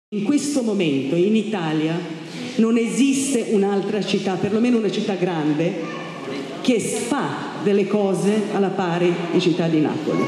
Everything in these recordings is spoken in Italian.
In questo momento in Italia non esiste un'altra città, perlomeno una città grande, che fa delle cose alla pari di Città di Napoli.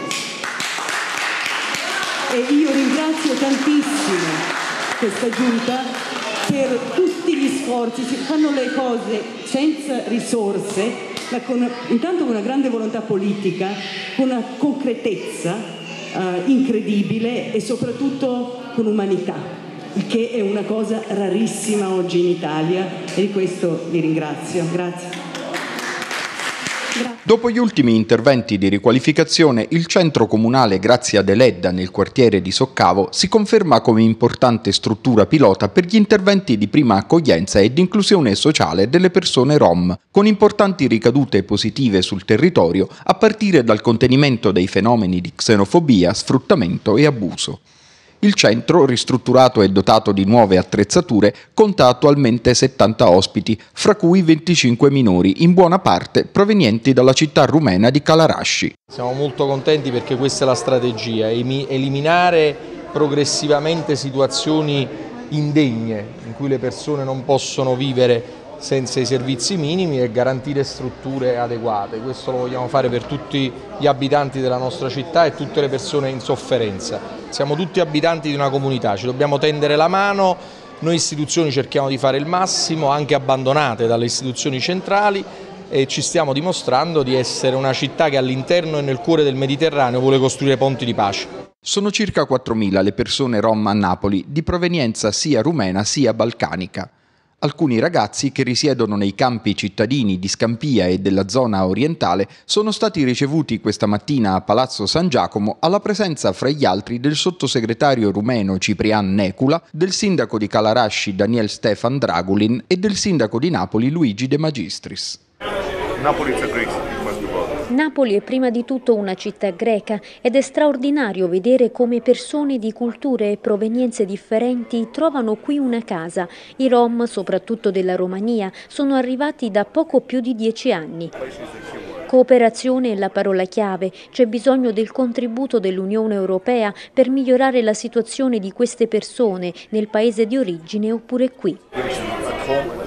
E io ringrazio tantissimo questa giunta per tutti gli sforzi, si fanno le cose senza risorse, ma intanto con una grande volontà politica, con una concretezza incredibile e soprattutto con umanità, il che è una cosa rarissima oggi in Italia e di questo vi ringrazio. Grazie. Dopo gli ultimi interventi di riqualificazione, il centro comunale Grazia Deledda nel quartiere di Soccavo si conferma come importante struttura pilota per gli interventi di prima accoglienza e di inclusione sociale delle persone rom, con importanti ricadute positive sul territorio a partire dal contenimento dei fenomeni di xenofobia, sfruttamento e abuso. Il centro, ristrutturato e dotato di nuove attrezzature, conta attualmente 70 ospiti, fra cui 25 minori, in buona parte provenienti dalla città rumena di Kalarashi. Siamo molto contenti perché questa è la strategia, eliminare progressivamente situazioni indegne in cui le persone non possono vivere senza i servizi minimi e garantire strutture adeguate. Questo lo vogliamo fare per tutti gli abitanti della nostra città e tutte le persone in sofferenza. Siamo tutti abitanti di una comunità, ci dobbiamo tendere la mano, noi istituzioni cerchiamo di fare il massimo, anche abbandonate dalle istituzioni centrali, e ci stiamo dimostrando di essere una città che all'interno e nel cuore del Mediterraneo vuole costruire ponti di pace. Sono circa 4.000 le persone rom a Napoli, di provenienza sia rumena sia balcanica. Alcuni ragazzi che risiedono nei campi cittadini di Scampia e della zona orientale sono stati ricevuti questa mattina a Palazzo San Giacomo alla presenza fra gli altri del sottosegretario rumeno Ciprian Necula, del sindaco di Kalarashi Daniel Stefan Dragulin e del sindaco di Napoli Luigi De Magistris. Napoli è prima di tutto una città greca ed è straordinario vedere come persone di culture e provenienze differenti trovano qui una casa. I Rom, soprattutto della Romania, sono arrivati da poco più di 10 anni. Cooperazione è la parola chiave, c'è bisogno del contributo dell'Unione Europea per migliorare la situazione di queste persone nel paese di origine oppure qui.